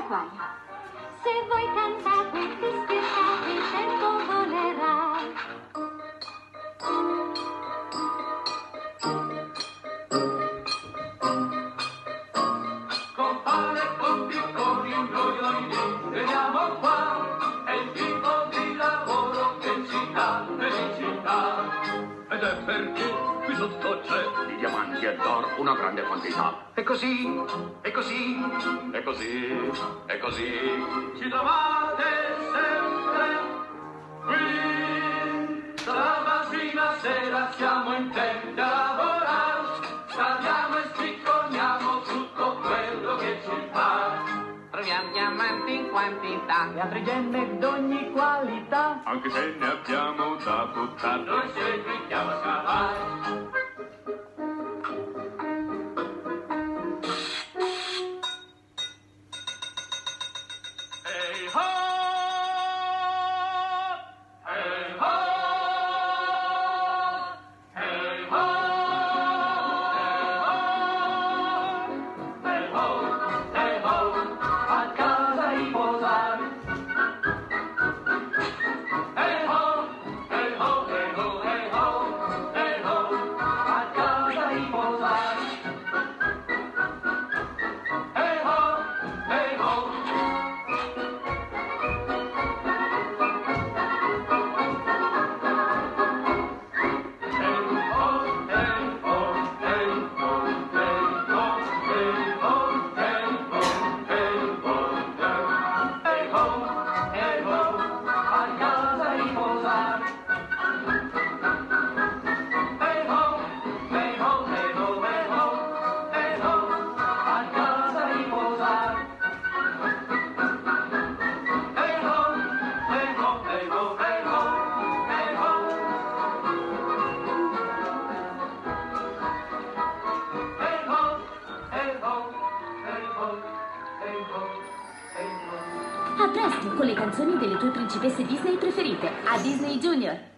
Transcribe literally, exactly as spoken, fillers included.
l'acquario. Se voi cantate e scherzate, il tempo volerà. Con pane e con piccoli imbroglioni, veniamo qua, è il tipo di lavoro che ci dà felicità. Ed è perché qui sotto c'è di diamanti e d'oro una grande quantità. E così, e così, e così, e così, ci trovate sempre qui. La mattina sera siamo intenti a lavorare, scaviamo e spicconiamo tutto quello che ci fa. Troviamo diamanti in quantità e altre gemme d'ogni qualità. Anche se ne abbiamo da buttare, noi seguiamo a scavare. Ehi ho! Ehi ho! Ehi ho! Ehi ho! Ehi ho! A casa riposare. Ehi ho! Ehi ho! Ehi ho! Ehi ho! Ehi ho! A casa riposare. Ehi ho! Ehi ho! A presto con le canzoni delle tue principesse Disney preferite. A Disney Junior!